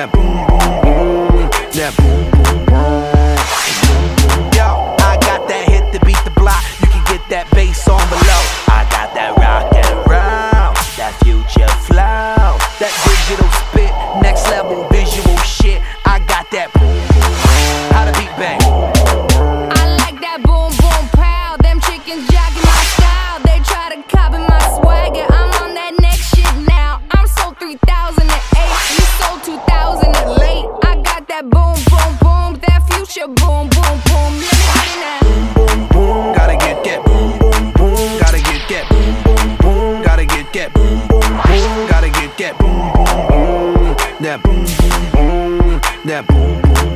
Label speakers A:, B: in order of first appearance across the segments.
A: that boom, boom, boom, that boom, boom, boom. Yo, I got that hit to beat the block. You can get that bass on below. I got that rock and roll, that future flow, that digital spit, next level visual shit. I got that boom, boom, boom. How the beat bang?
B: I like that boom, boom, pow. Them chickens jacking my style. They try to copy my swagger. I'm on that next shit now. I'm sold 3008. You sold 2000 and late. I got that boom, boom, boom. That future boom, boom, boom. Let me get it now.
A: Boom, boom, boom. Gotta get that boom, boom, boom. Gotta get that boom, boom, boom. Gotta get that boom, boom, boom. Gotta get that boom, boom, boom. That boom, boom, boom. That boom, boom,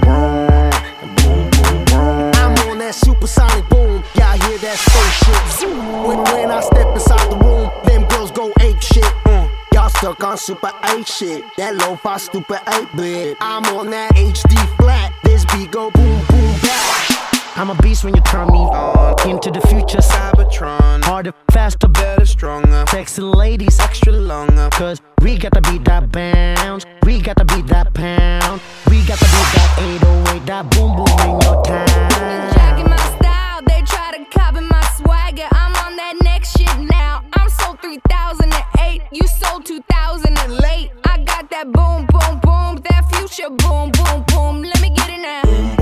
A: boom.
C: I'm on that supersonic boom. Y'all hear that spaceship zoom. When I step inside the room, them girls go ape shit. Y'all stuck on super 8 shit. That lo-fi stupid 8-bit. I'm on that HD flat. This beat go boom, boom, back. I'm a beast when you turn me on. Into the future, Cybertron. Harder, faster, better, stronger. Sexy ladies, extra longer. Cause we gotta beat that bounce. We gotta beat that pound. We gotta beat that 808, that boom boom in your town.
B: Jacking my style. They try to copy my swagger. I'm on that next shit now. I'm sold 3008. You sold 2000 and late. I got that boom, boom, boom. That future boom, boom, boom. Let me get it now.